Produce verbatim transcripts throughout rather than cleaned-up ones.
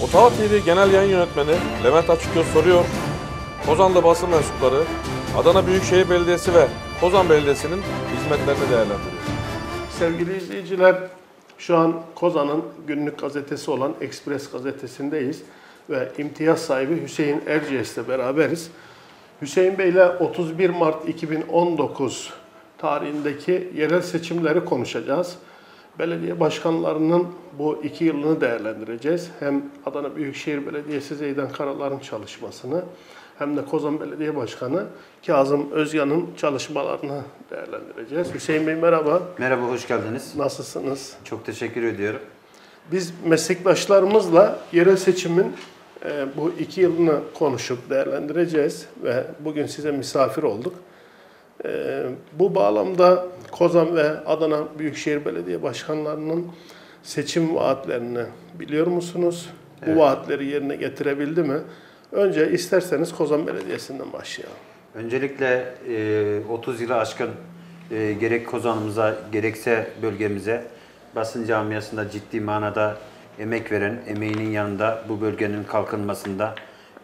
Otava T V Genel Yayın Yönetmeni Levent Açıköz soruyor. Kozanlı basın mensupları Adana Büyükşehir Belediyesi ve Kozan Belediyesi'nin hizmetlerini değerlendiriyor. Sevgili izleyiciler, şu an Kozan'ın günlük gazetesi olan Ekspres gazetesindeyiz ve imtiyaz sahibi Hüseyin Erciyes'le beraberiz. Hüseyin Bey ile otuz bir Mart iki bin on dokuz tarihindeki yerel seçimleri konuşacağız. Belediye başkanlarının bu iki yılını değerlendireceğiz. Hem Adana Büyükşehir Belediyesi Zeydan Karalar'ın çalışmasını hem de Kozan Belediye Başkanı Kazım Özyan'ın çalışmalarını değerlendireceğiz. Hüseyin Bey merhaba. Merhaba, hoş geldiniz. Nasılsınız? Çok teşekkür ediyorum. Biz meslektaşlarımızla yerel seçimin e, bu iki yılını konuşup değerlendireceğiz ve bugün size misafir olduk. E, bu bağlamda Kozan ve Adana Büyükşehir Belediye Başkanlarının seçim vaatlerini biliyor musunuz? Evet. Bu vaatleri yerine getirebildi mi? Önce isterseniz Kozan Belediyesi'nden başlayalım. Öncelikle otuz yılı aşkın gerek Kozan'ımıza gerekse bölgemize basın camiasında ciddi manada emek veren, emeğinin yanında bu bölgenin kalkınmasında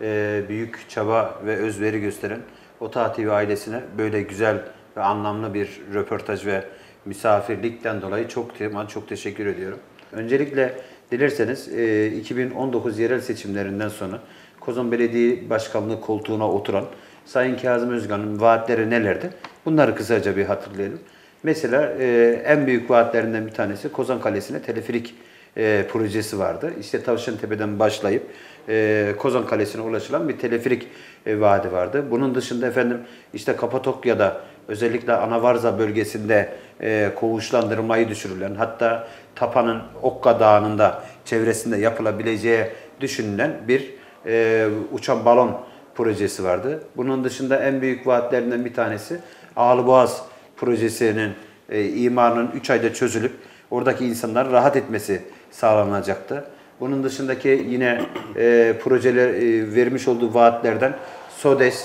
büyük çaba ve özveri gösteren Otava T V ailesine böyle güzel ve anlamlı bir röportaj ve misafirlikten dolayı çok çok teşekkür ediyorum. Öncelikle dilerseniz iki bin on dokuz yerel seçimlerinden sonra Kozan Belediye Başkanlığı koltuğuna oturan Sayın Kazım Özyan'ın vaatleri nelerdi? Bunları kısaca bir hatırlayalım. Mesela e, en büyük vaatlerinden bir tanesi Kozan Kalesi'ne teleferik e, projesi vardı. İşte Tavşantepe'den başlayıp e, Kozan Kalesi'ne ulaşılan bir teleferik e, vaadi vardı. Bunun dışında efendim işte Kapadokya'da özellikle Anavarza bölgesinde e, koğuşlandırmayı düşürülen, hatta Tapa'nın Okka Dağı'nın da çevresinde yapılabileceği düşünülen bir e, uçan balon projesi vardı. Bunun dışında en büyük vaatlerinden bir tanesi Ağlıboğaz projesinin e, imarının üç ayda çözülüp oradaki insanların rahat etmesi sağlanacaktı. Bunun dışındaki yine e, projeler e, vermiş olduğu vaatlerden SODES,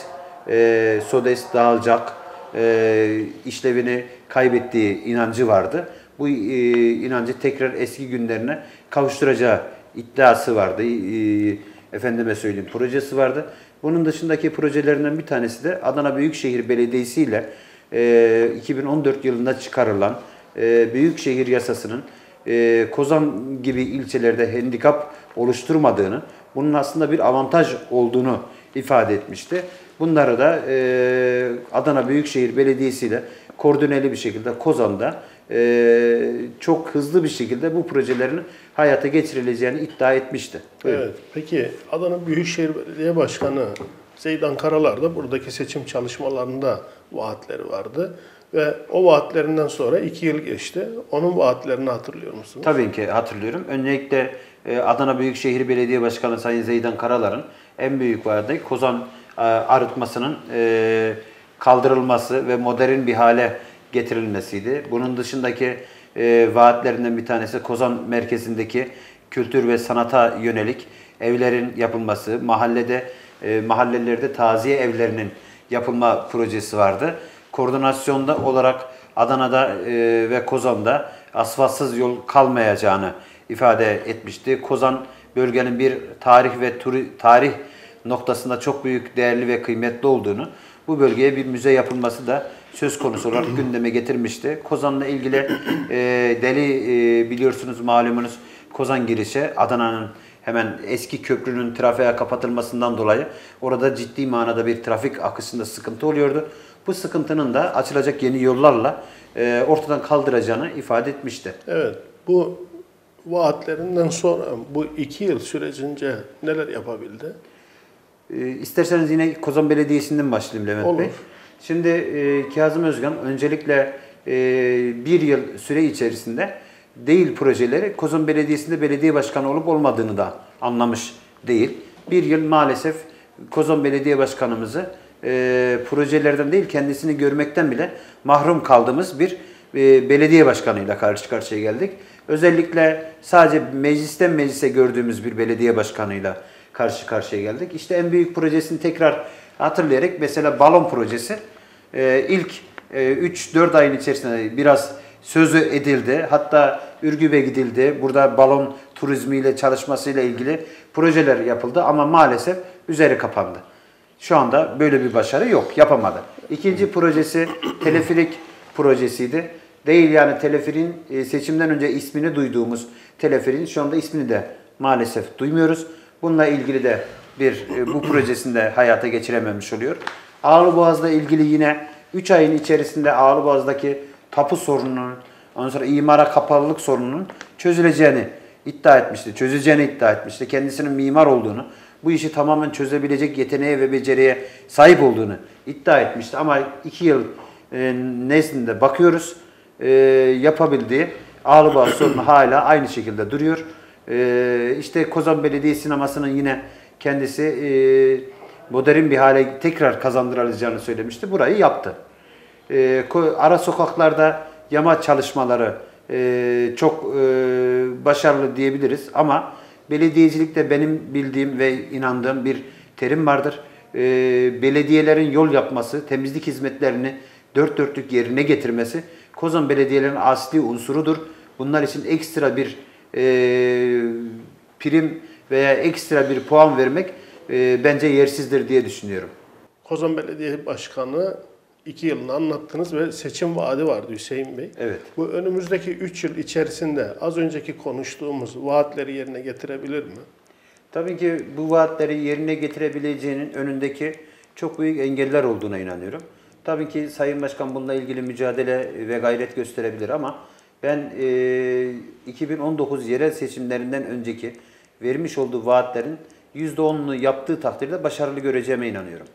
e, SODES dağılacak, e, işlevini kaybettiği inancı vardı. Bu e, inancı tekrar eski günlerine kavuşturacağı iddiası vardı. E, efendime söyleyeyim projesi vardı. Bunun dışındaki projelerinden bir tanesi de Adana Büyükşehir Belediyesi ile e, iki bin on dört yılında çıkarılan e, Büyükşehir Yasası'nın e, Kozan gibi ilçelerde handikap oluşturmadığını, bunun aslında bir avantaj olduğunu ifade etmişti. Bunları da e, Adana Büyükşehir Belediyesi ile koordineli bir şekilde Kozan'da e, çok hızlı bir şekilde bu projelerin hayata geçirileceğini iddia etmişti. Buyurun. Evet. Peki Adana Büyükşehir Belediye Başkanı Zeydan Karalar da buradaki seçim çalışmalarında vaatleri vardı. Ve o vaatlerinden sonra iki yıl geçti. Onun vaatlerini hatırlıyor musunuz? Tabii ki hatırlıyorum. Öncelikle Adana Büyükşehir Belediye Başkanı Sayın Zeydan Karalar'ın en büyük vaadi Kozan arıtmasının kaldırılması ve modern bir hale getirilmesiydi. Bunun dışındaki vaatlerinden bir tanesi Kozan merkezindeki kültür ve sanata yönelik evlerin yapılması, mahallede mahallelerde taziye evlerinin yapılma projesi vardı. Koordinasyonda olarak Adana'da e, ve Kozan'da asfaltsız yol kalmayacağını ifade etmişti. Kozan bölgenin bir tarih ve turi, tarih noktasında çok büyük, değerli ve kıymetli olduğunu, bu bölgeye bir müze yapılması da söz konusu olarak gündeme getirmişti. Kozan'la ilgili e, deli e, biliyorsunuz, malumunuz Kozan girişi Adana'nın hemen eski köprünün trafiğe kapatılmasından dolayı orada ciddi manada bir trafik akışında sıkıntı oluyordu. Bu sıkıntının da açılacak yeni yollarla e, ortadan kaldıracağını ifade etmişti. Evet, bu vaatlerinden sonra bu iki yıl sürecince neler yapabildi? E, isterseniz yine Kozan Belediyesi'nden başlayayım Levent Olur. Bey. Şimdi e, Kazım Özyan öncelikle e, bir yıl süre içerisinde değil projeleri Kozan Belediyesi'nde belediye başkanı olup olmadığını da anlamış değil. Bir yıl maalesef Kozan Belediye Başkanımızı e, projelerden değil kendisini görmekten bile mahrum kaldığımız bir e, belediye başkanıyla karşı karşıya geldik. Özellikle sadece meclisten meclise gördüğümüz bir belediye başkanıyla karşı karşıya geldik. İşte en büyük projesini tekrar hatırlayarak mesela balon projesi e, ilk e, üç dört ayın içerisinde biraz sözü edildi. Hatta Ürgüp'e gidildi. Burada balon turizmiyle çalışmasıyla ilgili projeler yapıldı ama maalesef üzeri kapandı. Şu anda böyle bir başarı yok, yapamadı. İkinci projesi teleferik projesiydi. Değil yani teleferin seçimden önce ismini duyduğumuz teleferin şu anda ismini de maalesef duymuyoruz. Bununla ilgili de bir bu projesinde hayata geçirememiş oluyor. Ağlıboğaz'la ilgili yine üç ayın içerisinde Ağlıboğaz'daki tapu sorununun, ondan sonra imara kapalılık sorununun çözüleceğini iddia etmişti. Çözeceğini iddia etmişti. Kendisinin mimar olduğunu, bu işi tamamen çözebilecek yeteneğe ve beceriye sahip olduğunu iddia etmişti. Ama iki yıl e, nezdinde bakıyoruz, e, yapabildiği Ağlıboğaz sorunu hala aynı şekilde duruyor. E, işte Kozan Belediye Sineması'nın yine kendisi e, modern bir hale tekrar kazandırılacağını söylemişti. Burayı yaptı. E, ara sokaklarda yama çalışmaları e, çok e, başarılı diyebiliriz ama belediyecilikte benim bildiğim ve inandığım bir terim vardır. E, belediyelerin yol yapması, temizlik hizmetlerini dört dörtlük yerine getirmesi Kozan belediyelerinin asli unsurudur. Bunlar için ekstra bir e, prim veya ekstra bir puan vermek e, bence yersizdir diye düşünüyorum. Kozan Belediye Başkanı iki yılını anlattınız ve seçim vaadi vardı Hüseyin Bey. Evet. Bu önümüzdeki üç yıl içerisinde az önceki konuştuğumuz vaatleri yerine getirebilir mi? Tabii ki bu vaatleri yerine getirebileceğinin önündeki çok büyük engeller olduğuna inanıyorum. Tabii ki Sayın Başkan bununla ilgili mücadele ve gayret gösterebilir ama ben e, iki bin on dokuz yerel seçimlerinden önceki vermiş olduğu vaatlerin yüzde onunu yaptığı takdirde başarılı göreceğime inanıyorum.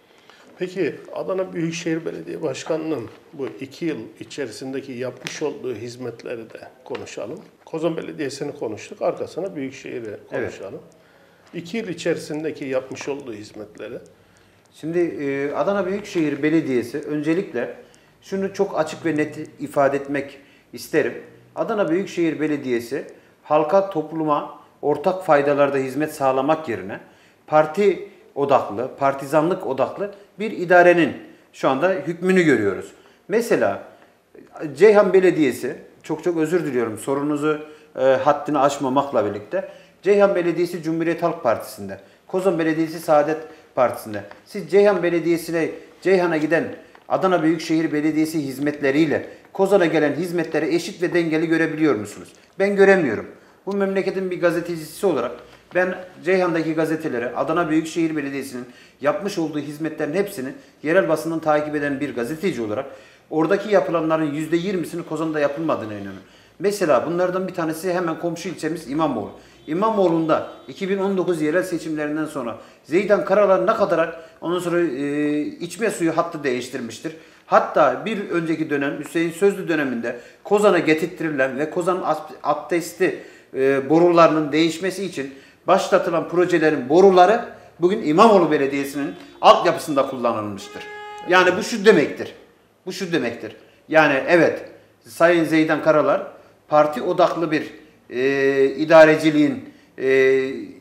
Peki Adana Büyükşehir Belediye Başkanı'nın bu iki yıl içerisindeki yapmış olduğu hizmetleri de konuşalım. Kozan Belediyesi'ni konuştuk, arkasına Büyükşehir'i konuşalım. Evet. İki yıl içerisindeki yapmış olduğu hizmetleri. Şimdi e, Adana Büyükşehir Belediyesi öncelikle şunu çok açık ve net ifade etmek isterim. Adana Büyükşehir Belediyesi halka, topluma ortak faydalarda hizmet sağlamak yerine parti odaklı, partizanlık odaklı bir idarenin şu anda hükmünü görüyoruz. Mesela Ceyhan Belediyesi, çok çok özür diliyorum sorunuzu e, haddini aşmamakla birlikte, Ceyhan Belediyesi Cumhuriyet Halk Partisi'nde, Kozan Belediyesi Saadet Partisi'nde. Siz Ceyhan Belediyesi'ne, Ceyhan'a giden Adana Büyükşehir Belediyesi hizmetleriyle Kozan'a gelen hizmetleri eşit ve dengeli görebiliyor musunuz? Ben göremiyorum. Bu memleketin bir gazetecisi olarak ben Ceyhan'daki gazeteleri, Adana Büyükşehir Belediyesi'nin yapmış olduğu hizmetlerin hepsini yerel basından takip eden bir gazeteci olarak oradaki yapılanların yüzde yirmisini Kozan'da yapılmadığına inanıyorum. Mesela bunlardan bir tanesi hemen komşu ilçemiz İmamoğlu. İmamoğlu'nda iki bin on dokuz yerel seçimlerinden sonra Zeydan Karalar ne kadar ondan sonra e, içme suyu hattı değiştirmiştir. Hatta bir önceki dönem Hüseyin Sözlü döneminde Kozan'a getirtilen ve Kozan abdesti e, borularının değişmesi için başlatılan projelerin boruları bugün İmamoğlu Belediyesi'nin altyapısında kullanılmıştır. Yani bu şu demektir. Bu şu demektir. Yani evet Sayın Zeydan Karalar parti odaklı bir e, idareciliğin e,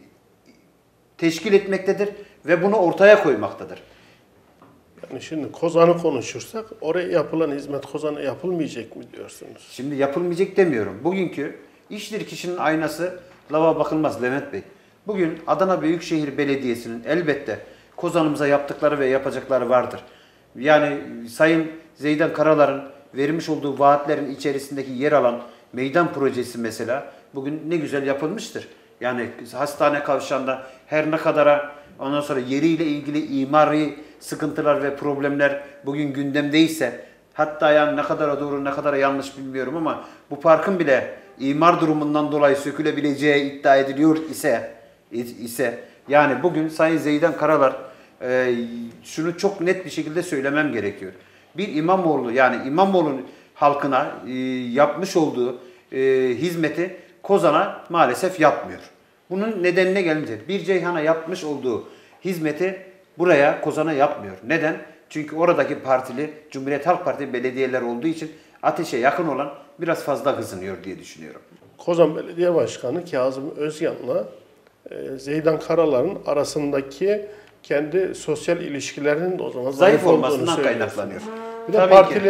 teşkil etmektedir ve bunu ortaya koymaktadır. Yani şimdi Kozan'ı konuşursak oraya yapılan hizmet Kozan'a yapılmayacak mı diyorsunuz? Şimdi yapılmayacak demiyorum. Bugünkü iştir kişinin aynası lava bakılmaz Levent Bey. Bugün Adana Büyükşehir Belediyesi'nin elbette Kozan'ımıza yaptıkları ve yapacakları vardır. Yani Sayın Zeydan Karalar'ın vermiş olduğu vaatlerin içerisindeki yer alan meydan projesi mesela bugün ne güzel yapılmıştır. Yani hastane kavşağında her ne kadara ondan sonra yeriyle ilgili imari sıkıntılar ve problemler bugün gündemdeyse, hatta yani ne kadar doğru ne kadar yanlış bilmiyorum ama bu parkın bile imar durumundan dolayı sökülebileceği iddia ediliyor ise ise yani bugün Sayın Zeydan Karalar e, şunu çok net bir şekilde söylemem gerekiyor. Bir İmamoğlu yani İmamoğlu'nun halkına e, yapmış olduğu e, hizmeti Kozan'a maalesef yapmıyor. Bunun nedenine gelince bir Ceyhan'a yapmış olduğu hizmeti buraya Kozan'a yapmıyor. Neden? Çünkü oradaki partili Cumhuriyet Halk Partisi belediyeler olduğu için ateşe yakın olan biraz fazla kızınıyor diye düşünüyorum. Kozan Belediye Başkanı Kazım Özyan'la e, Zeydan Karalar'ın arasındaki kendi sosyal ilişkilerinin de o zaman Zayıf zayıf olmasından olduğunu kaynaklanıyor. Bir de Tabii partili ki.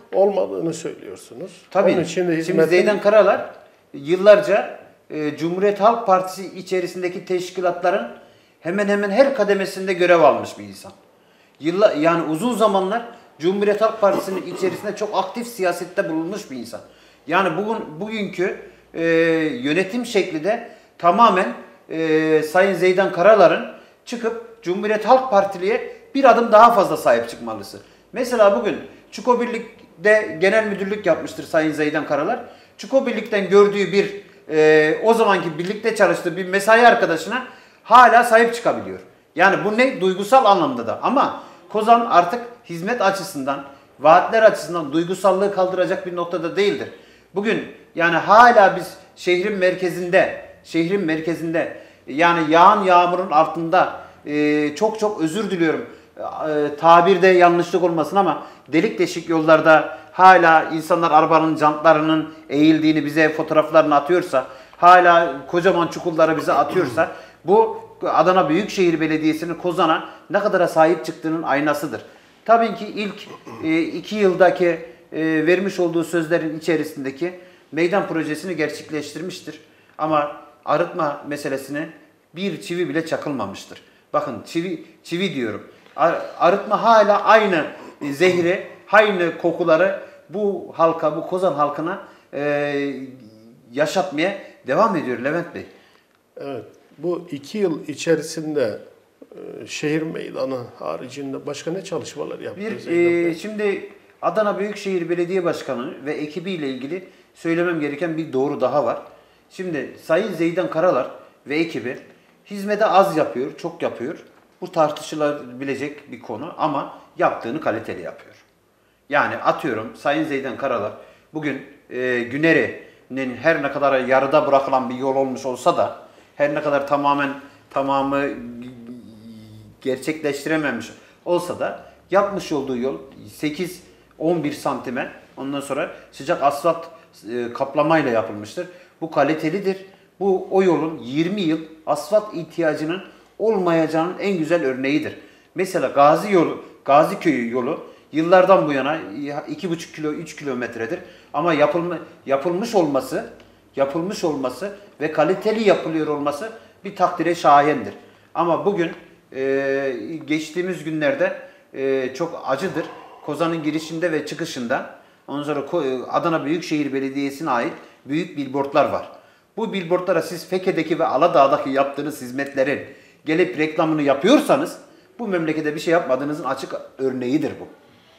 olmadığını söylüyorsunuz. Tabii. Onun için de Şimdi hizmetin- Zeydan Karalar yıllarca e, Cumhuriyet Halk Partisi içerisindeki teşkilatların hemen hemen her kademesinde görev almış bir insan. Yıllar, yani uzun zamanlar Cumhuriyet Halk Partisi'nin içerisinde çok aktif siyasette bulunmuş bir insan. Yani bugün bugünkü e, yönetim şekli de tamamen e, Sayın Zeydan Karalar'ın çıkıp Cumhuriyet Halk Partili'ye bir adım daha fazla sahip çıkmalısı. Mesela bugün Çuko Birlik'te genel müdürlük yapmıştır Sayın Zeydan Karalar. Çuko Birlik'ten gördüğü bir e, o zamanki birlikte çalıştığı bir mesai arkadaşına hala sahip çıkabiliyor. Yani bu ne? Duygusal anlamda da. Ama Kozan artık hizmet açısından, vaatler açısından duygusallığı kaldıracak bir noktada değildir. Bugün yani hala biz şehrin merkezinde, şehrin merkezinde yani yağan yağmurun altında e, çok çok özür diliyorum. E, tabirde yanlışlık olmasın ama delik deşik yollarda hala insanlar arabanın jantlarının eğildiğini bize fotoğraflarını atıyorsa, hala kocaman çukurları bize atıyorsa bu Adana Büyükşehir Belediyesi'nin Kozan'a ne kadara sahip çıktığının aynasıdır. Tabii ki ilk e, iki yıldaki e, vermiş olduğu sözlerin içerisindeki meydan projesini gerçekleştirmiştir. Ama arıtma meselesine bir çivi bile çakılmamıştır. Bakın çivi çivi diyorum. Ar- arıtma hala aynı zehri, aynı kokuları bu halka, bu Kozan halkına e, yaşatmaya devam ediyor Levent Bey. Evet. Bu iki yıl içerisinde e, şehir meydanı haricinde başka ne çalışmalar yaptı? Bir Zeydan Bey? e, şimdi Adana Büyükşehir Belediye Başkanı ve ekibiyle ilgili söylemem gereken bir doğru daha var. Şimdi Sayın Zeydan Karalar ve ekibi hizmete az yapıyor, çok yapıyor. Bu tartışılabilecek bir konu ama yaptığını kaliteli yapıyor. Yani atıyorum Sayın Zeydan Karalar bugün e, Güneri'nin her ne kadar yarıda bırakılan bir yol olmuş olsa da her ne kadar tamamen tamamı gerçekleştirememiş olsa da yapmış olduğu yol sekiz on bir santime ondan sonra sıcak asfalt e, kaplamayla yapılmıştır. Bu kalitelidir. Bu o yolun yirmi yıl asfalt ihtiyacının olmayacağının en güzel örneğidir. Mesela Gazi yolu, Gazi Köyü yolu yıllardan bu yana iki buçuk kilo üç kilometredir. Ama yapılma, yapılmış olması, yapılmış olması ve kaliteli yapılıyor olması bir takdire şayandır. Ama bugün e, geçtiğimiz günlerde e, çok acıdır. Kozan'ın girişinde ve çıkışında ondan sonra Adana Büyükşehir Belediyesi'ne ait büyük billboardlar var. Bu billboardlara siz Fekke'deki ve Aladağ'daki yaptığınız hizmetlerin gelip reklamını yapıyorsanız bu memlekete bir şey yapmadığınızın açık örneğidir bu.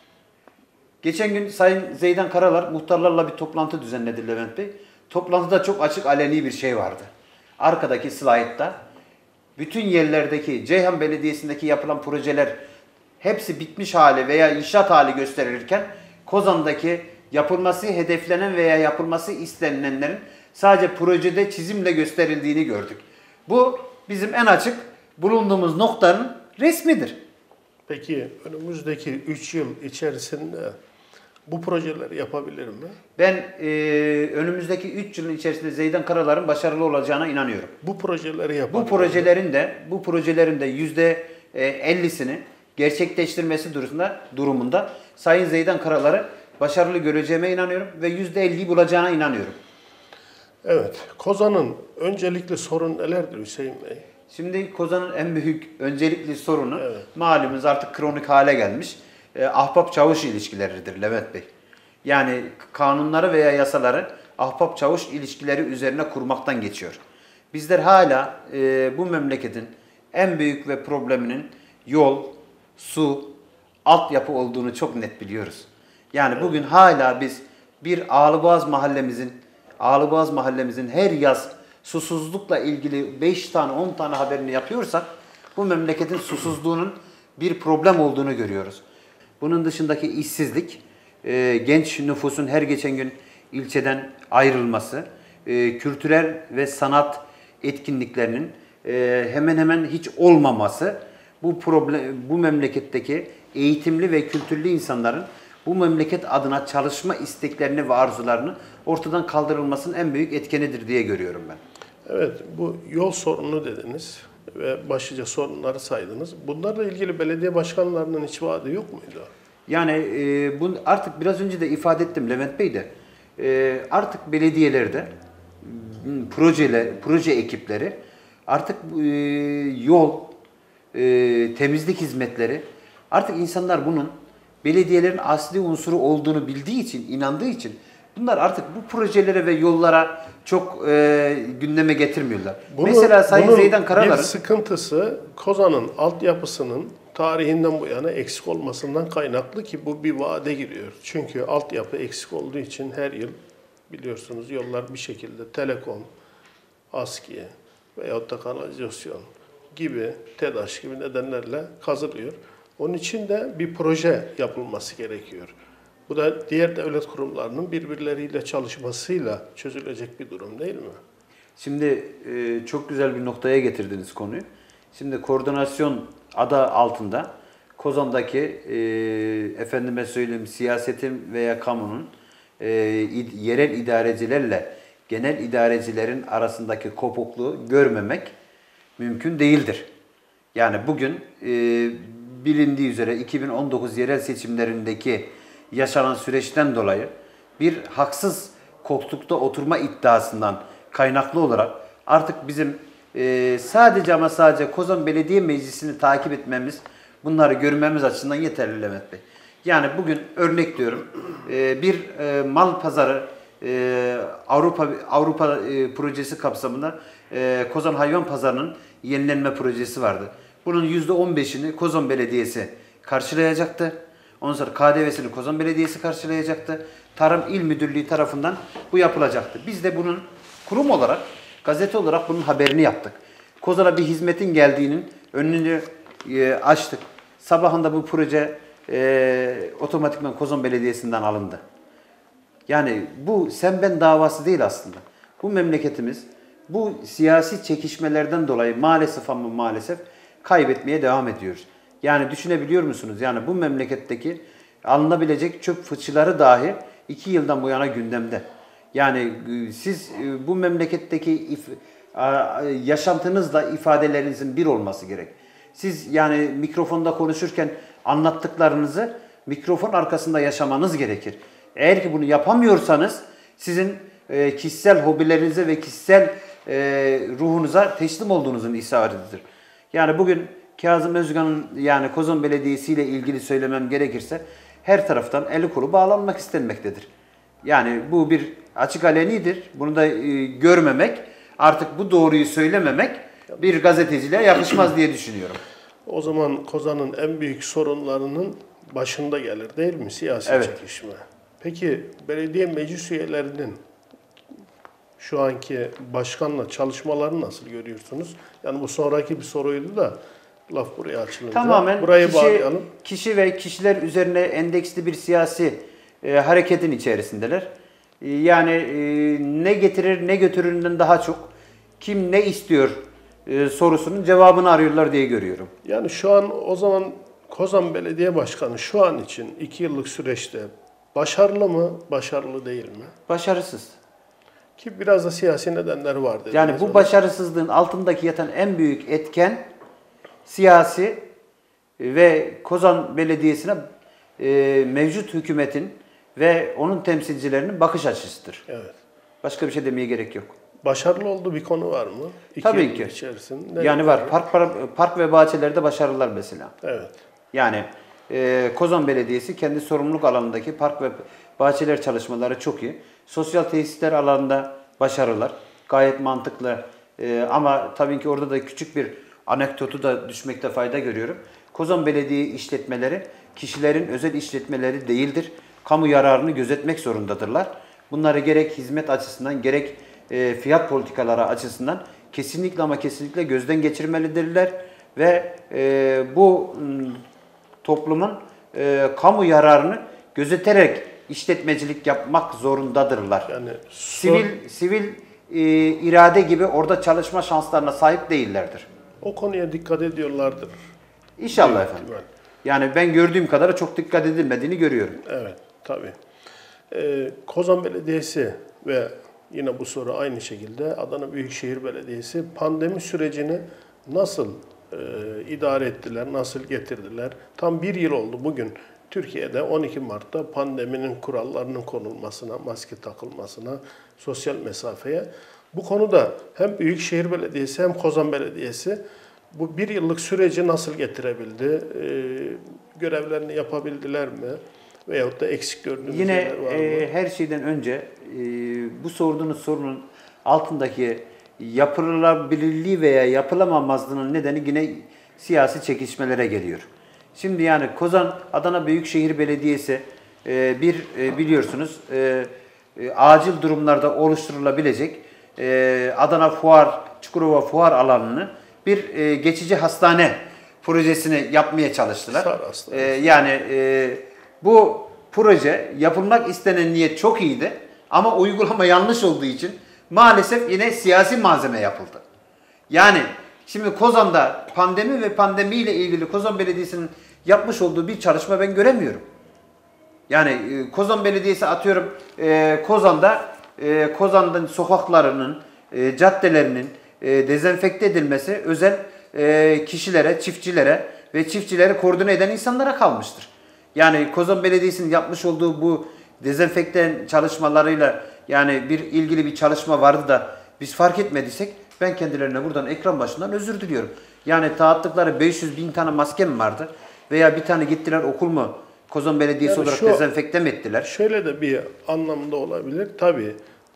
Geçen gün Sayın Zeydan Karalar muhtarlarla bir toplantı düzenledi Levent Bey. Toplantıda çok açık aleni bir şey vardı. Arkadaki slaytta bütün yerlerdeki Ceyhan Belediyesi'ndeki yapılan projeler hepsi bitmiş hali veya inşaat hali gösterilirken Kozan'daki yapılması hedeflenen veya yapılması istenilenlerin sadece projede çizimle gösterildiğini gördük. Bu bizim en açık bulunduğumuz noktanın resmidir. Peki önümüzdeki üç yıl içerisinde bu projeleri yapabilir mi? Ben e, önümüzdeki üç yılın içerisinde Zeydan Karalar'ın başarılı olacağına inanıyorum. Bu projeleri yapabilir Bu projelerin de bu projelerin de yüzde ellisini gerçekleştirmesi durumunda, durumunda Sayın Zeydan Karalar'ı başarılı göreceğime inanıyorum ve yüzde elliyi bulacağına inanıyorum. Evet. Kozan'ın öncelikli sorun nelerdir Hüseyin Bey? Şimdi Kozan'ın en büyük öncelikli sorunu Evet. malumuz artık kronik hale gelmiş. E, ahbap-çavuş ilişkileridir Levent Bey. Yani kanunları veya yasaları ahbap-çavuş ilişkileri üzerine kurmaktan geçiyor. Bizler hala e, bu memleketin en büyük ve probleminin yol, su, altyapı olduğunu çok net biliyoruz. Yani bugün hala biz bir Ağlıboğaz mahallemizin Ağlıboğaz mahallemizin her yaz susuzlukla ilgili beş tane on tane haberini yapıyorsak bu memleketin susuzluğunun bir problem olduğunu görüyoruz. Bunun dışındaki işsizlik, e, genç nüfusun her geçen gün ilçeden ayrılması, e, kültürel ve sanat etkinliklerinin e, hemen hemen hiç olmaması, bu problem, bu memleketteki eğitimli ve kültürlü insanların bu memleket adına çalışma isteklerini ve arzularını ortadan kaldırılmasının en büyük etkenidir diye görüyorum ben. Evet, bu yol sorunu dediniz ve başlıca sorunları saydınız. Bunlarla ilgili belediye başkanlarının hiç vaadi yok muydu? Yani e, bunu artık biraz önce de ifade ettim Levent Bey de. E, artık belediyelerde m, projeler, proje ekipleri artık e, yol, e, temizlik hizmetleri, artık insanlar bunun belediyelerin asli unsuru olduğunu bildiği için, inandığı için bunlar artık bu projelere ve yollara çok e, gündeme getirmiyorlar. Bunu- Mesela Sayın bunun Zeydan bir Karalar'ın sıkıntısı Kozan'ın altyapısının tarihinden bu yana eksik olmasından kaynaklı ki bu bir vade giriyor. Çünkü altyapı eksik olduğu için her yıl biliyorsunuz yollar bir şekilde telekom, ASKİ veyahut da kanalizasyon gibi, TEDAŞ gibi nedenlerle kazılıyor. Onun için de bir proje yapılması gerekiyor. Bu da diğer devlet kurumlarının birbirleriyle çalışmasıyla çözülecek bir durum değil mi? Şimdi e, çok güzel bir noktaya getirdiniz konuyu. Şimdi koordinasyon adı altında Kozan'daki e, efendime söyleyeyim siyasetin veya kamunun e, id- yerel idarecilerle genel idarecilerin arasındaki kopukluğu görmemek mümkün değildir. Yani bugün e, bilindiği üzere iki bin on dokuz yerel seçimlerindeki yaşanan süreçten dolayı bir haksız koltukta oturma iddiasından kaynaklı olarak artık bizim e, sadece ama sadece Kozan Belediye Meclisi'ni takip etmemiz, bunları görmemiz açısından yeterli Levent Bey. Yani bugün örnek diyorum e, bir e, mal pazarı e, Avrupa Avrupa e, projesi kapsamında e, Kozan Hayvan Pazarı'nın yenilenme projesi vardı. Bunun yüzde on beşini Kozan Belediyesi karşılayacaktı. Ondan sonra K D V'sini Kozan Belediyesi karşılayacaktı. Tarım İl Müdürlüğü tarafından bu yapılacaktı. Biz de bunun kurum olarak, gazete olarak bunun haberini yaptık. Kozan'a bir hizmetin geldiğinin önünü e, açtık. Sabahında bu proje e, otomatikman Kozan Belediyesi'nden alındı. Yani bu sen ben davası değil aslında. Bu memleketimiz bu siyasi çekişmelerden dolayı maalesef ama maalesef kaybetmeye devam ediyoruz. Yani düşünebiliyor musunuz? Yani bu memleketteki alınabilecek çöp fıçıları dahi iki yıldan bu yana gündemde. Yani e, siz e, bu memleketteki if- a- yaşantınızla ifadelerinizin bir olması gerek. Siz yani mikrofonda konuşurken anlattıklarınızı mikrofon arkasında yaşamanız gerekir. Eğer ki bunu yapamıyorsanız sizin e, kişisel hobilerinize ve kişisel e, ruhunuza teslim olduğunuzun işaretidir. Yani bugün Kazım Özkan'ın yani Kozan Belediyesi ile ilgili söylemem gerekirse her taraftan eli kolu bağlanmak istenmektedir. Yani bu bir açık alenidir. Bunu da e, görmemek, artık bu doğruyu söylememek bir gazeteciliğe yakışmaz diye düşünüyorum. O zaman Kozan'ın en büyük sorunlarının başında gelir değil mi? Siyasi Evet. çekişme. Peki belediye meclis üyelerinin şu anki başkanla çalışmalarını nasıl görüyorsunuz? Yani bu sonraki bir soruydu da laf buraya açılınca. Tamamen Burayı kişi, bağlayalım. kişi ve kişiler üzerine endeksli bir siyasi e, hareketin içerisindeler. E, yani e, ne getirir ne götürüründen daha çok kim ne istiyor e, sorusunun cevabını arıyorlar diye görüyorum. Yani şu an o zaman Kozan Belediye Başkanı şu an için iki yıllık süreçte başarılı mı, başarılı değil mi? Başarısız. Ki biraz da siyasi nedenler var dediniz. Yani bu ona. başarısızlığın altındaki yatan en büyük etken siyasi ve Kozan Belediyesi'ne e, mevcut hükümetin ve onun temsilcilerinin bakış açısıdır. Evet. Başka bir şey demeye gerek yok. Başarılı olduğu bir konu var mı? İki Tabii yıl ki. içerisinde. Yani var. Park, park, park ve bahçelerde başarılar mesela. Evet. Yani e, Kozan Belediyesi kendi sorumluluk alanındaki park ve bahçeler çalışmaları çok iyi. Sosyal tesisler alanında başarılar. Gayet mantıklı. E, ama tabii ki orada da küçük bir anekdotu da düşmekte fayda görüyorum. Kozan Belediye işletmeleri kişilerin özel işletmeleri değildir. Kamu yararını gözetmek zorundadırlar. Bunları gerek hizmet açısından gerek e, fiyat politikaları açısından kesinlikle ama kesinlikle gözden geçirmelidirler. Ve e, bu m, toplumun e, kamu yararını gözeterek işletmecilik yapmak zorundadırlar. Yani Sivil sivil e, irade gibi orada çalışma şanslarına sahip değillerdir. o konuya dikkat ediyorlardır. İnşallah Büyük efendim. ihtimal. Yani ben gördüğüm kadarıyla çok dikkat edilmediğini görüyorum. Evet, tabii. Ee, Kozan Belediyesi ve yine bu soru aynı şekilde Adana Büyükşehir Belediyesi pandemi sürecini nasıl e, idare ettiler, nasıl getirdiler? Tam bir yıl oldu bugün. Türkiye'de on iki Mart'ta pandeminin kurallarının konulmasına, maske takılmasına, sosyal mesafeye, bu konuda hem Büyükşehir Belediyesi hem Kozan Belediyesi bu bir yıllık süreci nasıl getirebildi? Ee, görevlerini yapabildiler mi? Veyahut da eksik gördüğünüz Yine yerler var mı? e, her şeyden önce e, bu sorduğunuz sorunun altındaki yapılabilirliği veya yapılamamazlığının nedeni yine siyasi çekişmelere geliyor. Şimdi yani Kozan Adana Büyükşehir Belediyesi e, bir e, biliyorsunuz e, e, acil durumlarda oluşturulabilecek e, Adana Fuar, Çukurova Fuar alanını bir e, geçici hastane projesini yapmaya çalıştılar. Sar Hastanesi. E, yani e, bu proje yapılmak istenen niyet çok iyiydi ama uygulama yanlış olduğu için maalesef yine siyasi malzeme yapıldı. Yani şimdi Kozan'da pandemi ve pandemiyle ilgili Kozan Belediyesi'nin yapmış olduğu bir çalışma ben göremiyorum. Yani e, Kozan Belediyesi atıyorum e, Kozan'da e, Kozan'ın sokaklarının, e, caddelerinin e, dezenfekte edilmesi özel e, kişilere, çiftçilere ve çiftçileri koordine eden insanlara kalmıştır. Yani Kozan Belediyesi'nin yapmış olduğu bu dezenfekte çalışmalarıyla yani bir ilgili bir çalışma vardı da biz fark etmediysek ben kendilerine buradan ekran başından özür diliyorum. Yani dağıttıkları beş yüz bin tane maske mi vardı? Veya bir tane gittiler okul mu Kozan Belediyesi Yani olarak şu- dezenfekte mi ettiler? Şöyle de bir anlamda olabilir. Tabii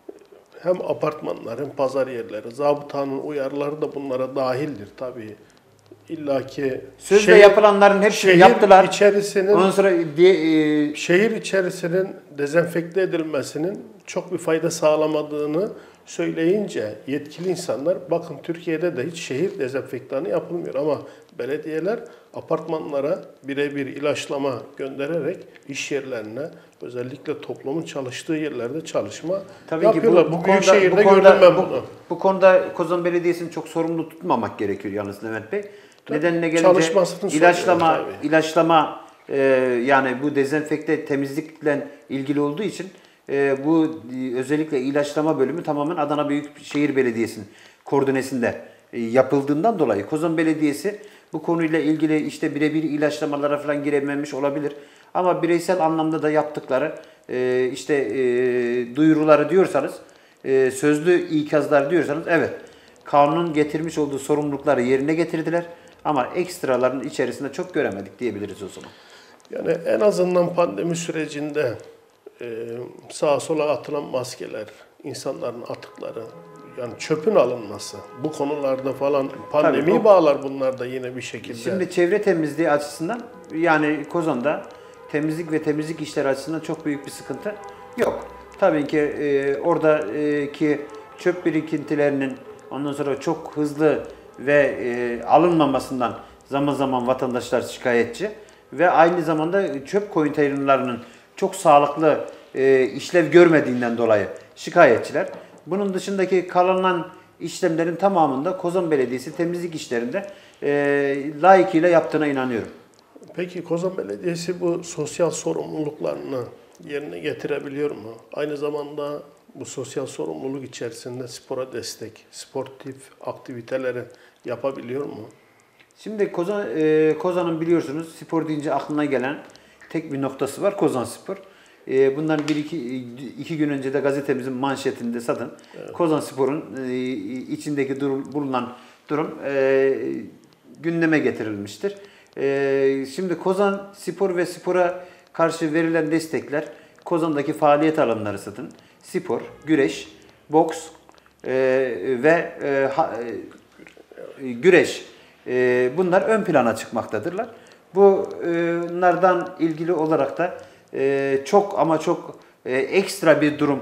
hem apartmanlar hem pazar yerleri, zabıtanın uyarıları da bunlara dahildir tabii. İlla ki Sözde şehir- yapılanların hepsini şehir yaptılar. içerisinin Ondan sonra diye, e, şehir içerisinin dezenfekte edilmesinin çok bir fayda sağlamadığını söyleyince yetkili insanlar, bakın Türkiye'de de hiç şehir dezenfektanı yapılmıyor ama belediyeler apartmanlara birebir ilaçlama göndererek iş yerlerine, özellikle toplumun çalıştığı yerlerde çalışma tabii yapıyorlar. ki bu, bu, bu büyük konuda, şehirde bu konuda, gördüm ben bu, bunu. bu konuda Kozan Belediyesi'ni çok sorumlu tutmamak gerekiyor yalnız Levent Bey. Tabii, Nedenine gelince çalışmasını ilaçlama, soruyorum tabii. ilaçlama e, yani bu dezenfekte temizlikle ilgili olduğu için e, bu e, özellikle ilaçlama bölümü tamamen Adana Büyükşehir Belediyesi'nin koordinesinde e, yapıldığından dolayı Kozan Belediyesi bu konuyla ilgili işte birebir ilaçlamalara falan girememiş olabilir. Ama bireysel anlamda da yaptıkları e, işte e, duyuruları diyorsanız, e, sözlü ikazlar diyorsanız evet kanunun getirmiş olduğu sorumlulukları yerine getirdiler. Ama ekstraların içerisinde çok göremedik diyebiliriz o zaman. Yani en azından pandemi sürecinde e, sağa sola atılan maskeler, insanların atıkları, yani çöpün alınması, bu konularda falan pandemiyi Tabii, o- bağlar bunlar da yine bir şekilde. Şimdi çevre temizliği açısından yani Kozan'da temizlik ve temizlik işleri açısından çok büyük bir sıkıntı yok. Tabii ki e, oradaki çöp birikintilerinin ondan sonra çok hızlı ve e, alınmamasından zaman zaman vatandaşlar şikayetçi ve aynı zamanda çöp konteynerlarının çok sağlıklı e, işlev görmediğinden dolayı şikayetçiler. Bunun dışındaki kalan işlemlerin tamamında Kozan Belediyesi temizlik işlerinde e, layıkıyla yaptığına inanıyorum. Peki Kozan Belediyesi bu sosyal sorumluluklarını yerine getirebiliyor mu? Aynı zamanda bu sosyal sorumluluk içerisinde spora destek, sportif aktiviteleri yapabiliyor mu? Şimdi Kozan, e, Kozan'ın biliyorsunuz spor deyince aklına gelen tek bir noktası var, Kozan Spor. E, bundan bir iki, iki gün önce de gazetemizin manşetinde satın evet. Kozan Spor'un e, içindeki durum, bulunan durum e, gündeme getirilmiştir. E, şimdi Kozan Spor ve spora karşı verilen destekler, Kozan'daki faaliyet alanları satın, spor, güreş, boks e, ve e, ha, e, güreş. Bunlar ön plana çıkmaktadırlar. Bunlardan ilgili olarak da çok ama çok ekstra bir durum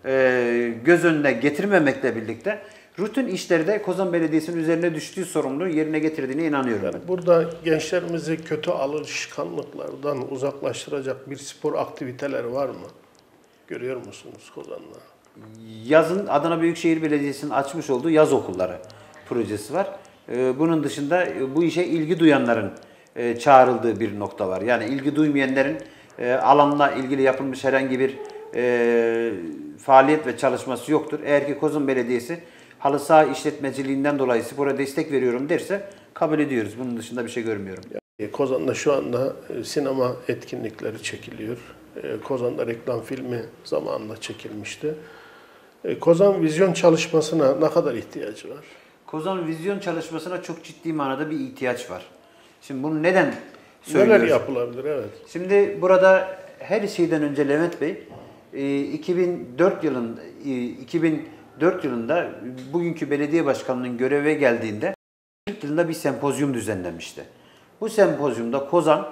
göz önüne getirmemekle birlikte rutin işleri de Kozan Belediyesi'nin üzerine düştüğü sorumluluğu yerine getirdiğine inanıyorum. Yani burada gençlerimizi kötü alışkanlıklardan uzaklaştıracak bir spor aktiviteleri var mı? Görüyor musunuz Kozan'da? Yazın Adana Büyükşehir Belediyesi'nin açmış olduğu yaz okulları projesi var. Bunun dışında bu işe ilgi duyanların çağrıldığı bir nokta var. Yani ilgi duymayanların alanla ilgili yapılmış herhangi bir faaliyet ve çalışması yoktur. Eğer ki Kozan Belediyesi halı saha işletmeciliğinden dolayı spora destek veriyorum derse kabul ediyoruz. Bunun dışında bir şey görmüyorum. Kozan'da şu anda sinema etkinlikleri çekiliyor. Kozan'da reklam filmi zamanında çekilmişti. Kozan vizyon çalışmasına ne kadar ihtiyacı var? Kozan vizyon çalışmasına çok ciddi manada bir ihtiyaç var. Şimdi bunu neden söylüyoruz? Neler yapılabilir? Evet. Şimdi burada her şeyden önce Levent Bey iki bin dört yılında iki bin dört yılında bugünkü belediye başkanının göreve geldiğinde ilk yılında bir sempozyum düzenlemişti. Bu sempozyumda Kozan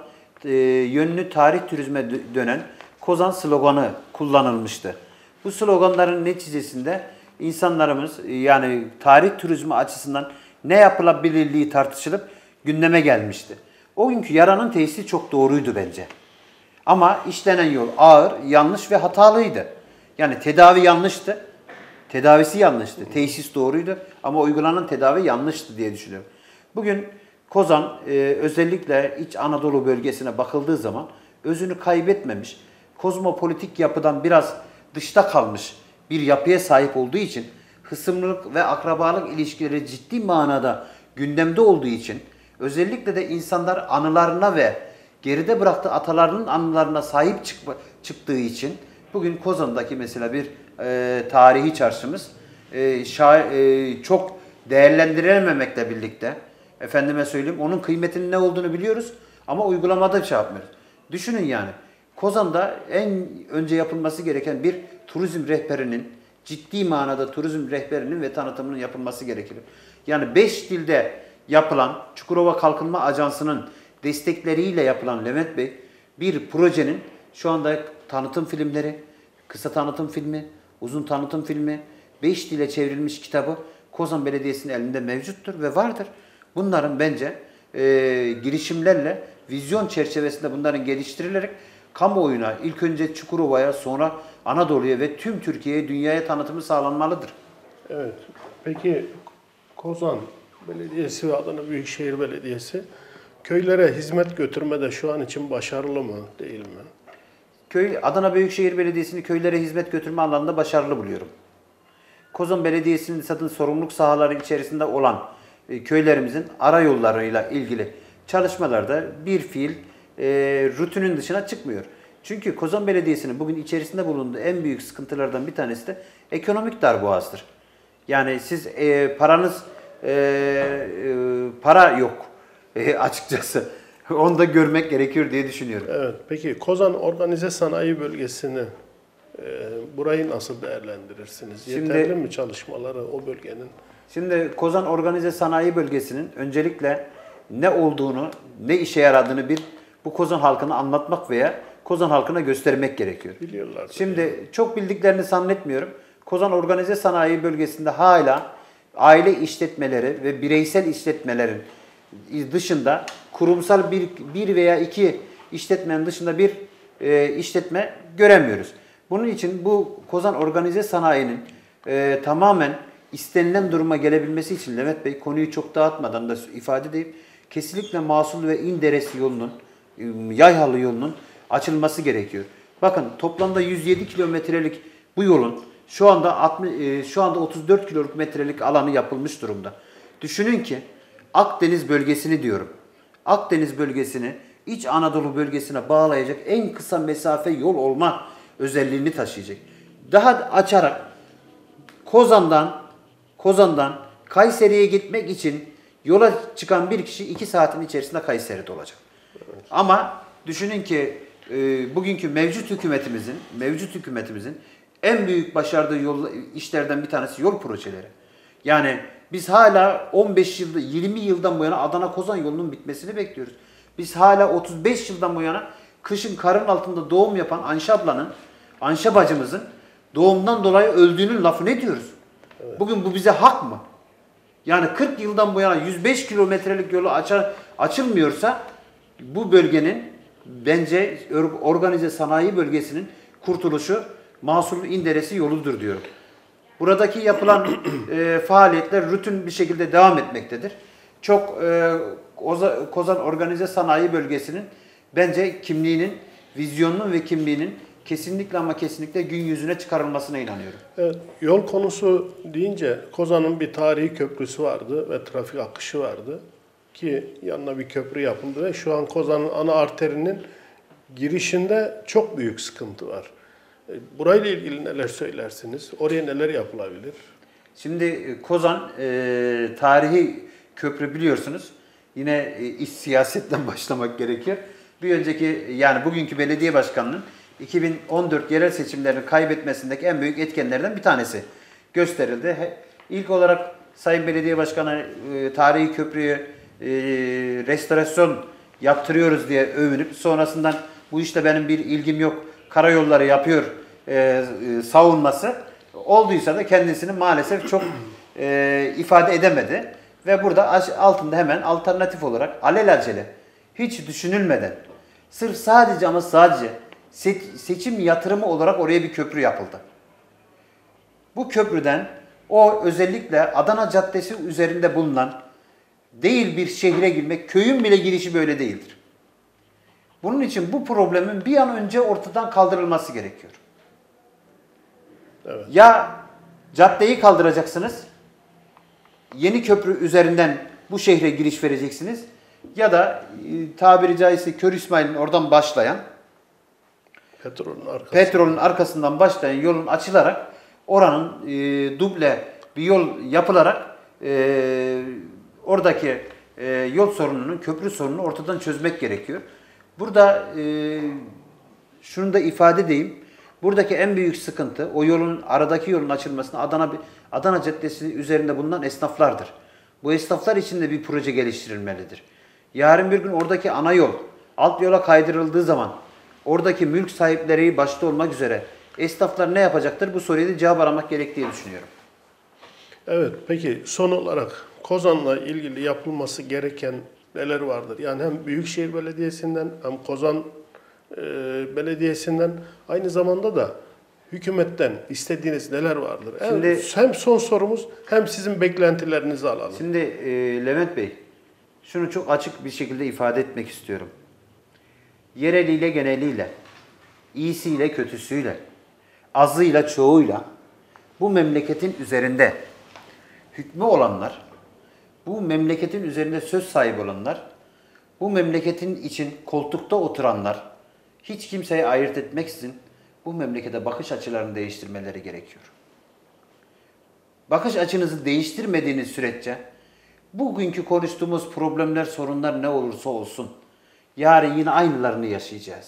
yönlü tarih turizme dönen Kozan sloganı kullanılmıştı. Bu sloganların neticesinde insanlarımız yani tarih turizmi açısından ne yapılabilirliği tartışılıp gündeme gelmişti. O günkü yaranın tesisi çok doğruydu bence. Ama işlenen yol ağır, yanlış ve hatalıydı. Yani tedavi yanlıştı, tedavisi yanlıştı, tesis doğruydu ama uygulanan tedavi yanlıştı diye düşünüyorum. Bugün Kozan e, özellikle İç Anadolu bölgesine bakıldığı zaman özünü kaybetmemiş, kozmopolitik yapıdan biraz dışta kalmış bir yapıya sahip olduğu için, hısımlılık ve akrabalık ilişkileri ciddi manada gündemde olduğu için, özellikle de insanlar anılarına ve geride bıraktığı atalarının anılarına sahip çıkma, çıktığı için bugün Kozan'daki mesela bir e, tarihi çarşımız e, şa, e, çok değerlendirilememekle birlikte, efendime söyleyeyim, onun kıymetinin ne olduğunu biliyoruz ama uygulamada şey yapmıyoruz. Düşünün yani, Kozan'da en önce yapılması gereken bir turizm rehberinin, ciddi manada turizm rehberinin ve tanıtımının yapılması gerekir. Yani beş dilde yapılan Çukurova Kalkınma Ajansı'nın destekleriyle yapılan Levent Bey, bir projenin şu anda tanıtım filmleri, kısa tanıtım filmi, uzun tanıtım filmi, beş dile çevrilmiş kitabı Kozan Belediyesi'nin elinde mevcuttur ve vardır. Bunların bence e, girişimlerle, vizyon çerçevesinde bunların geliştirilerek kamuoyuna, ilk önce Çukurova'ya, sonra Anadolu'ya ve tüm Türkiye'ye, dünyaya tanıtımı sağlanmalıdır. Evet. Peki Kozan Belediyesi ve Adana Büyükşehir Belediyesi köylere hizmet götürmede şu an için başarılı mı, değil mi? Köy, Adana Büyükşehir Belediyesi'ni köylere hizmet götürme alanında başarılı buluyorum. Kozan Belediyesi'nin zaten sorumluluk sahaları içerisinde olan e, köylerimizin ara yollarıyla ilgili çalışmalarda bir fiil e, rutinin dışına çıkmıyor. Çünkü Kozan Belediyesi'nin bugün içerisinde bulunduğu en büyük sıkıntılardan bir tanesi de ekonomik darboğazdır. Yani siz e, paranız e, e, para yok e, açıkçası. Onu da görmek gerekiyor diye düşünüyorum. Evet. Peki Kozan Organize Sanayi Bölgesi'ni e, burayı nasıl değerlendirirsiniz? Şimdi, Yeterli mi çalışmaları o bölgenin? Şimdi Kozan Organize Sanayi Bölgesi'nin öncelikle ne olduğunu, ne işe yaradığını bir bu Kozan halkına anlatmak veya Kozan halkına göstermek gerekiyor. Biliyorlar. Şimdi yani. Çok bildiklerini zannetmiyorum. Kozan Organize Sanayi Bölgesi'nde hala aile işletmeleri ve bireysel işletmelerin dışında kurumsal bir, bir veya iki işletmenin dışında bir e, işletme göremiyoruz. Bunun için bu Kozan Organize Sanayi'nin e, tamamen istenilen duruma gelebilmesi için Levent Bey, konuyu çok dağıtmadan da ifade edeyim, kesinlikle Masul ve İnderesi yolunun, Yayhalı yolunun açılması gerekiyor. Bakın toplamda yüz yedi kilometrelik bu yolun şu anda altmış, şu anda otuz dört kilometrelik alanı yapılmış durumda. Düşünün ki Akdeniz bölgesini diyorum. Akdeniz bölgesini İç Anadolu bölgesine bağlayacak en kısa mesafe yol olma özelliğini taşıyacak. Daha açarak Kozan'dan Kozan'dan Kayseri'ye gitmek için yola çıkan bir kişi iki saatin içerisinde Kayseri'de olacak. Evet. Ama düşünün ki e, bugünkü mevcut hükümetimizin mevcut hükümetimizin en büyük başardığı yol, işlerden bir tanesi yol projeleri. Yani biz hala on beş yılda, yirmi yıldan bu yana Adana-Kozan yolunun bitmesini bekliyoruz. Biz hala otuz beş yıldan bu yana kışın karın altında doğum yapan Anşa ablanın, Anşa bacımızın doğumdan dolayı öldüğünün lafı ne diyoruz? Evet. Bugün bu bize hak mı? Yani kırk yıldan bu yana yüz beş kilometrelik yolu açar, açılmıyorsa bu bölgenin bence organize sanayi bölgesinin kurtuluşu Masul İnderesi yoludur diyorum. Buradaki yapılan e, faaliyetler rutin bir şekilde devam etmektedir. Çok e, Kozan Organize Sanayi Bölgesi'nin bence kimliğinin, vizyonunun ve kimliğinin kesinlikle ama kesinlikle gün yüzüne çıkarılmasına inanıyorum. Evet, yol konusu deyince Kozan'ın bir tarihi köprüsü vardı ve trafik akışı vardı. ki yanına bir köprü yapıldı ve şu an Kozan'ın ana arterinin girişinde çok büyük sıkıntı var. E, Burayla ilgili neler söylersiniz? Oraya neler yapılabilir? Şimdi e, Kozan e, tarihi köprü biliyorsunuz. Yine e, iç siyasetten başlamak gerekiyor. Bir önceki yani bugünkü belediye başkanının iki bin on dört yerel seçimlerini kaybetmesindeki en büyük etkenlerden bir tanesi gösterildi. He, ilk olarak Sayın Belediye Başkanı e, tarihi köprüyü e, restorasyon yaptırıyoruz diye övünüp sonrasından bu işte benim bir ilgim yok, karayolları yapıyor e, e, savunması olduysa da kendisini maalesef çok e, ifade edemedi. Ve burada altında hemen alternatif olarak alelacele, hiç düşünülmeden, sırf sadece ama sadece seçim yatırımı olarak oraya bir köprü yapıldı. Bu köprüden o özellikle Adana Caddesi üzerinde bulunan değil bir şehre girmek, köyün bile girişi böyle değildir. Bunun için bu problemin bir an önce ortadan kaldırılması gerekiyor. Evet. Ya caddeyi kaldıracaksınız, yeni köprü üzerinden bu şehre giriş vereceksiniz ya da e, tabiri caizse Kör İsmail'in oradan başlayan Petrolün arkasında. petrolün arkasından başlayan yolun açılarak oranın e, duble bir yol yapılarak e, oradaki e, yol sorununun, köprü sorununu ortadan çözmek gerekiyor. Burada e, şunu da ifade edeyim. Buradaki en büyük sıkıntı o yolun aradaki yolun açılmasına Adana Adana Caddesi üzerinde bulunan esnaflardır. Bu esnaflar için de bir proje geliştirilmelidir. Yarın bir gün oradaki ana yol alt yola kaydırıldığı zaman oradaki mülk sahipleri başta olmak üzere esnaflar ne yapacaktır? Bu soruya da cevap aramak gerektiği düşünüyorum. Evet, peki son olarak Kozan'la ilgili yapılması gereken neler vardır? Yani hem Büyükşehir Belediyesi'nden hem Kozan e, Belediyesi'nden aynı zamanda da hükümetten istediğiniz neler vardır? Şimdi, hem, hem son sorumuz hem sizin beklentilerinizi alalım. Şimdi e, Levent Bey, şunu çok açık bir şekilde ifade etmek istiyorum. Yereliyle geneliyle, iyisiyle kötüsüyle, azıyla çoğuyla bu memleketin üzerinde hükmü olanlar, bu memleketin üzerinde söz sahibi olanlar, bu memleketin için koltukta oturanlar, hiç kimseye ayırt etmeksizin bu memlekete bakış açılarını değiştirmeleri gerekiyor. Bakış açınızı değiştirmediğiniz sürece bugünkü konuştuğumuz problemler, sorunlar ne olursa olsun yarın yine aynılarını yaşayacağız.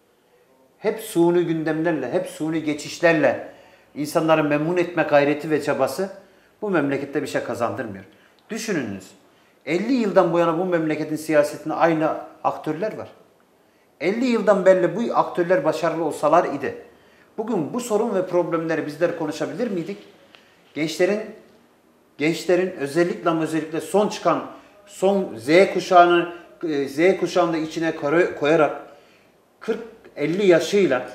Hep suni gündemlerle, hep suni geçişlerle insanları memnun etme gayreti ve çabası bu memlekette bir şey kazandırmıyor. Düşününüz, elli yıldan bu yana bu memleketin siyasetinde aynı aktörler var. elli yıldan beri bu aktörler başarılı olsalar idi. Bugün bu sorun ve problemleri bizler konuşabilir miydik? Gençlerin gençlerin özellikle ama özellikle son çıkan son Z kuşağını Z kuşağını da içine koyarak kırk elli yaşıyla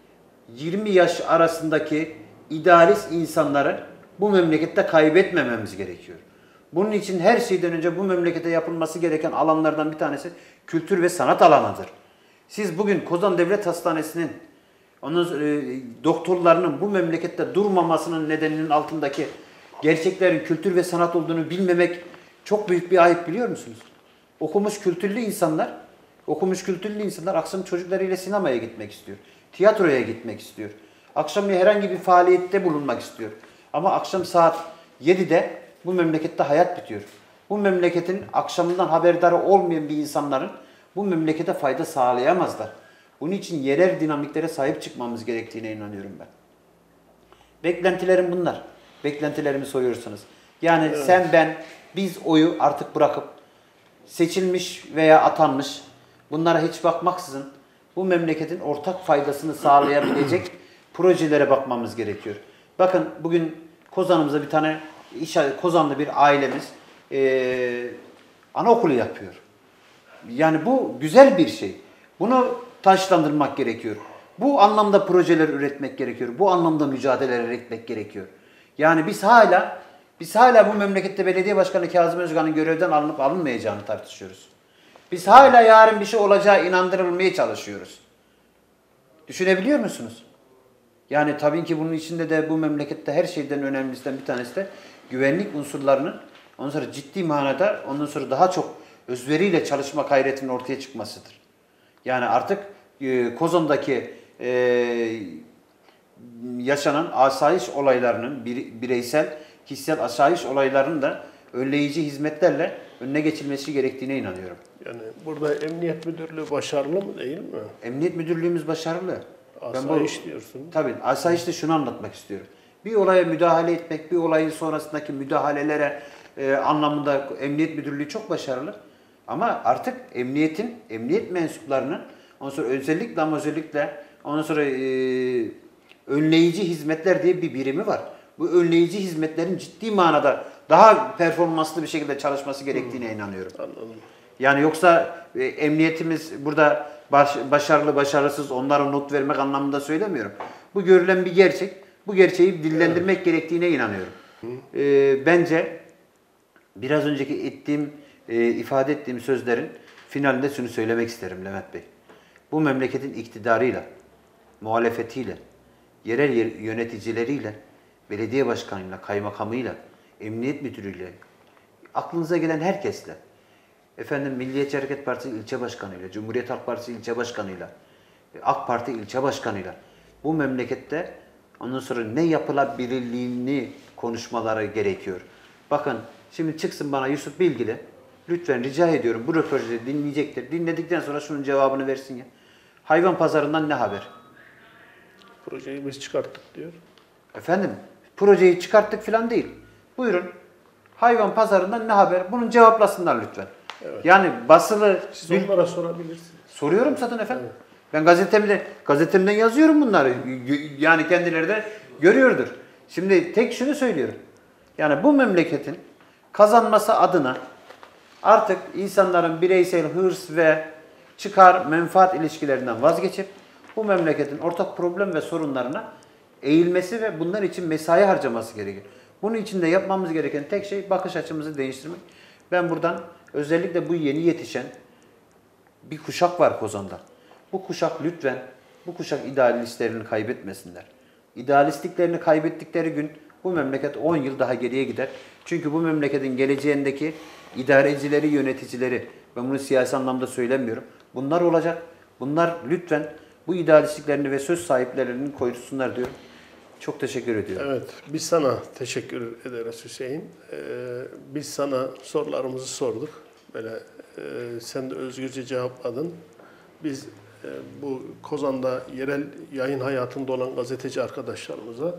yirmi yaş arasındaki idealist insanları bu memlekette kaybetmememiz gerekiyor. Bunun için her şeyden önce bu memlekete yapılması gereken alanlardan bir tanesi kültür ve sanat alanıdır. Siz bugün Kozan Devlet Hastanesi'nin onun e, doktorlarının bu memlekette durmamasının nedeninin altındaki gerçeklerin kültür ve sanat olduğunu bilmemek çok büyük bir ayıp, biliyor musunuz? Okumuş kültürlü insanlar, okumuş kültürlü insanlar akşam çocuklarıyla sinemaya gitmek istiyor. Tiyatroya gitmek istiyor. Akşam herhangi bir faaliyette bulunmak istiyor. Ama akşam saat yedide bu memlekette hayat bitiyor. Bu memleketin akşamından haberdar olmayan bir insanların bu memlekete fayda sağlayamazlar. Bunun için yerel dinamiklere sahip çıkmamız gerektiğine inanıyorum ben. Beklentilerim bunlar. Beklentilerimi soruyorsunuz. Yani evet. Sen, ben, biz oyu artık bırakıp seçilmiş veya atanmış bunlara hiç bakmaksızın bu memleketin ortak faydasını sağlayabilecek projelere bakmamız gerekiyor. Bakın bugün Kozan'ımıza bir tane Kozanlı bir ailemiz e, anaokulu yapıyor. Yani bu güzel bir şey. Bunu taşlandırmak gerekiyor. Bu anlamda projeler üretmek gerekiyor. Bu anlamda mücadeleler üretmek gerekiyor. Yani biz hala biz hala bu memlekette belediye başkanı Kazım Özkan'ın görevden alınıp alınmayacağını tartışıyoruz. Biz hala yarın bir şey olacağı inandırılmaya çalışıyoruz. Düşünebiliyor musunuz? Yani tabii ki bunun içinde de bu memlekette her şeyden önemlisinden bir tanesi de güvenlik unsurlarının ondan sonra ciddi manada ondan sonra daha çok özveriyle çalışma gayretinin ortaya çıkmasıdır. Yani artık e, Kozan'daki e, yaşanan asayiş olaylarının, bireysel, kişisel asayiş olaylarının da önleyici hizmetlerle önüne geçilmesi gerektiğine inanıyorum. Yani burada Emniyet Müdürlüğü başarılı mı değil mi? Emniyet Müdürlüğümüz başarılı. Asayiş diyorsun. Tabii, asayişte şunu anlatmak istiyorum. Bir olaya müdahale etmek, bir olayın sonrasındaki müdahalelere e, anlamında Emniyet Müdürlüğü çok başarılı. Ama artık emniyetin, emniyet mensuplarının, ondan sonra özellikle ama özellikle ondan sonra e, önleyici hizmetler diye bir birimi var. Bu önleyici hizmetlerin ciddi manada daha performanslı bir şekilde çalışması gerektiğine hmm. inanıyorum. Anladım. Yani yoksa e, emniyetimiz burada baş, başarılı, başarısız, onlara not vermek anlamında söylemiyorum. Bu görülen bir gerçek. Bu gerçeği dillendirmek evet. gerektiğine inanıyorum. E, bence biraz önceki ettiğim, e, ifade ettiğim sözlerin finalinde şunu söylemek isterim Levent Bey. Bu memleketin iktidarıyla, muhalefetiyle, yerel yöneticileriyle, belediye başkanıyla, kaymakamıyla, emniyet müdürüyle, aklınıza gelen herkesle, efendim Milliyetçi Hareket Partisi ilçe başkanıyla, Cumhuriyet Halk Partisi ilçe başkanıyla, AK Parti ilçe başkanıyla bu memlekette ondan sonra ne yapılabilirliğini konuşmaları gerekiyor. Bakın şimdi çıksın bana Yusuf Bilgili, lütfen rica ediyorum bu röportajı dinleyecektir. Dinledikten sonra şunun cevabını versin ya. Hayvan pazarından ne haber? Projeyi biz çıkarttık diyor. Efendim projeyi çıkarttık falan değil. Buyurun. Hayvan pazarından ne haber? Bunun cevaplasınlar lütfen. Evet. Yani basılı... Siz onlara sorabilirsiniz. Soruyorum zaten efendim. Evet. Ben gazetemde, gazetemden yazıyorum bunları. Yani kendileri de görüyordur. Şimdi tek şunu söylüyorum. Yani bu memleketin kazanması adına artık insanların bireysel hırs ve çıkar, menfaat ilişkilerinden vazgeçip bu memleketin ortak problem ve sorunlarına eğilmesi ve bunlar için mesai harcaması gerekir. Bunun için de yapmamız gereken tek şey bakış açımızı değiştirmek. Ben buradan özellikle bu yeni yetişen bir kuşak var Kozan'da. Bu kuşak lütfen, bu kuşak idealistlerini kaybetmesinler. İdealistliklerini kaybettikleri gün bu memleket on yıl daha geriye gider. Çünkü bu memleketin geleceğindeki idarecileri, yöneticileri, ben bunu siyasi anlamda söylemiyorum. Bunlar olacak. Bunlar lütfen bu idealistliklerini ve söz sahiplerinin korusunlar diyorum. Çok teşekkür ediyorum. Evet, biz sana teşekkür ederiz Hüseyin. Ee, biz sana sorularımızı sorduk. Böyle e, sen de özgürce cevapladın. Biz e, bu Kozan'da yerel yayın hayatında olan gazeteci arkadaşlarımıza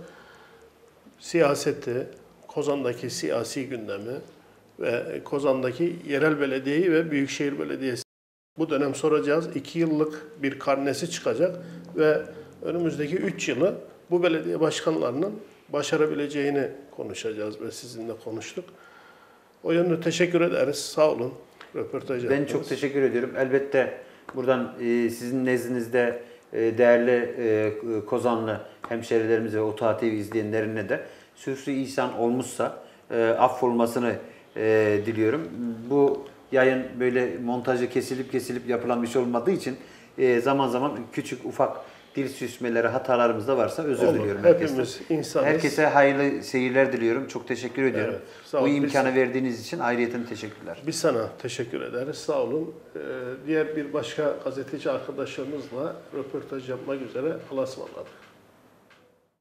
siyaseti, Kozan'daki siyasi gündemi ve Kozan'daki yerel belediyeyi ve Büyükşehir Belediyesi bu dönem soracağız. İki yıllık bir karnesi çıkacak ve önümüzdeki üç yılı bu belediye başkanlarının başarabileceğini konuşacağız ve sizinle konuştuk. O yönde teşekkür ederiz. Sağ olun. Röportaj Ben çok teşekkür ediyorum. Elbette buradan e, sizin nezdinizde e, değerli e, Kozanlı hemşerilerimiz ve O T A T V izleyenlerine de sürçü lisan olmuşsa e, affolmasını e, diliyorum. Bu yayın böyle montajı kesilip kesilip yapılan bir şey olmadığı için e, zaman zaman küçük ufak dil sürçmeleri, hatalarımız da varsa özür Olur. diliyorum Hepimiz herkesten. insanız. Herkese hayırlı seyirler diliyorum. Çok teşekkür ediyorum. Evet, sağ ol. Bu imkanı Biz, verdiğiniz için ayrıyeten teşekkürler. Biz sana teşekkür ederiz. Sağ olun. Ee, diğer bir başka gazeteci arkadaşlarımızla röportaj yapmak üzere Allah'a ısmarladık.